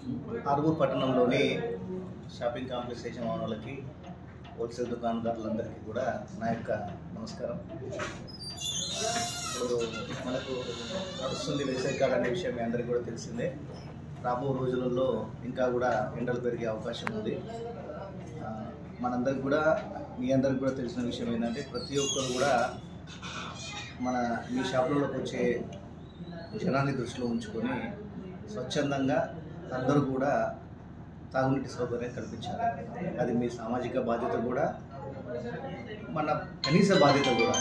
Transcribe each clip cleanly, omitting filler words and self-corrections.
ఆర్మూర్ పట్టణంలోని shopping complex యజమానులకి wholesale దుకాణదారులందరికీ కూడా నా యొక్క నమస్కారం. ఇప్పుడు మనకు నడుస్తుంది వేసవికాలం అనే విషయం మీ అందరికీ కూడా తెలిసిందే. రాబో రోజులలో ఇంకా కూడా ఎండలు పెరిగే అవకాశం ఉంది. మనందరికి కూడా మీ అందరికి కూడా తెలిసిన విషయం ఏంటంటే ప్రతి ఒక్కరు కూడా మీ షాపులలోకి వచ్చే జనాన్ని దృష్టిలో ఉంచుకొని స్వచ్ఛందంగా అందరూ కూడా తాగునీటి సౌకర్యం కల్పించాలి. అది మీ సామాజిక బాధ్యత కూడా, మన కనీస బాధ్యత కూడా.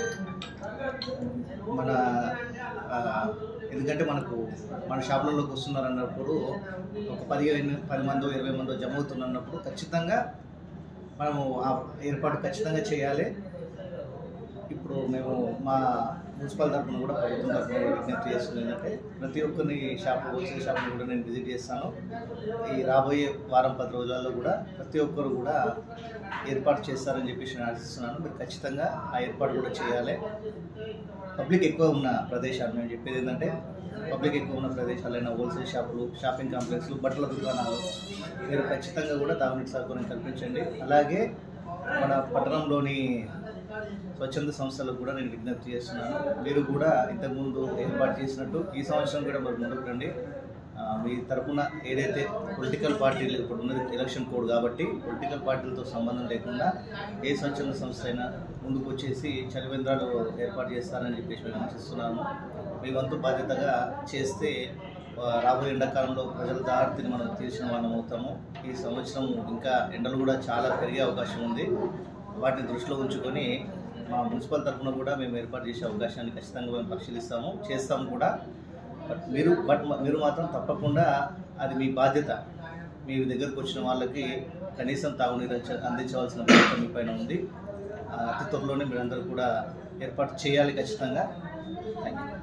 ఎందుకంటే మన షాపులలోకి వస్తున్నారన్నప్పుడు ఒక 10 మందో 20 మందో జమ అవుతున్నప్పుడు ఖచ్చితంగా మనము ఆ ఏర్పాటు ఖచ్చితంగా చేయాలి. ఇప్పుడు మేము మా మున్సిపల్ తరఫున కూడా ప్రభుత్వం తరఫున విజ్ఞప్తి చేస్తుంది ఏంటంటే ప్రతి ఒక్కరిని హోల్సేల్ షాప్ని కూడా నేను విజిట్ చేస్తాను. ఈ రాబోయే వారం 10 రోజులలో కూడా ప్రతి ఒక్కరు కూడా ఏర్పాటు చేస్తారని చెప్పేసి నేను ఆశిస్తున్నాను. మీరు ఖచ్చితంగా ఆ ఏర్పాటు కూడా చేయాలి. పబ్లిక్ ఎక్కువ ఉన్న ప్రదేశాలు మేము చెప్పేది ఏంటంటే పబ్లిక్ ఎక్కువ ఉన్న ప్రదేశాలైన హోల్సేల్ షాపులు, షాపింగ్ కాంప్లెక్స్లు, బట్టల దుకాణాలు మీరు ఖచ్చితంగా కూడా తాగునీటి సౌకర్యం కల్పించండి. అలాగే మన పట్టణంలోని స్వచ్ఛంద సంస్థలకు కూడా నేను విజ్ఞప్తి చేస్తున్నాను. మీరు కూడా ఇంతకుముందు ఏర్పాటు చేసినట్టు ఈ సంవత్సరం కూడా మరి ముందుకు రండి. మీ తరఫున ఏదైతే పొలిటికల్ పార్టీలు ఇప్పుడు ఉన్నది ఎలక్షన్ కోడ్ కాబట్టి పొలిటికల్ పార్టీలతో సంబంధం లేకుండా ఏ స్వచ్ఛంద సంస్థ అయినా ముందుకు వచ్చేసి చలివేంద్రాలు ఏర్పాటు చేస్తారని చెప్పేసి మేము ఆశిస్తున్నాము. మీ వంతు బాధ్యతగా చేస్తే రాబోయే ఎండాకాలంలో ప్రజల దారిని మనం తీర్చిన వాళ్ళం అవుతాము. ఈ సంవత్సరం ఇంకా ఎండలు కూడా చాలా పెరిగే అవకాశం ఉంది. వాటిని దృష్టిలో ఉంచుకొని మా మున్సిపల్ తరఫున కూడా మేము ఏర్పాటు చేసే అవకాశాన్ని ఖచ్చితంగా మేము పరిశీలిస్తాము, చేస్తాము కూడా. మీరు మాత్రం తప్పకుండా అది మీ బాధ్యత. మీ దగ్గరకు వచ్చిన వాళ్ళకి కనీసం తాగునీరు అందించవలసిన బాధ్యత మీ పైన ఉంది. అతి త్వరలోనే మీరందరూ కూడా ఏర్పాటు చేయాలి ఖచ్చితంగా. Thank you.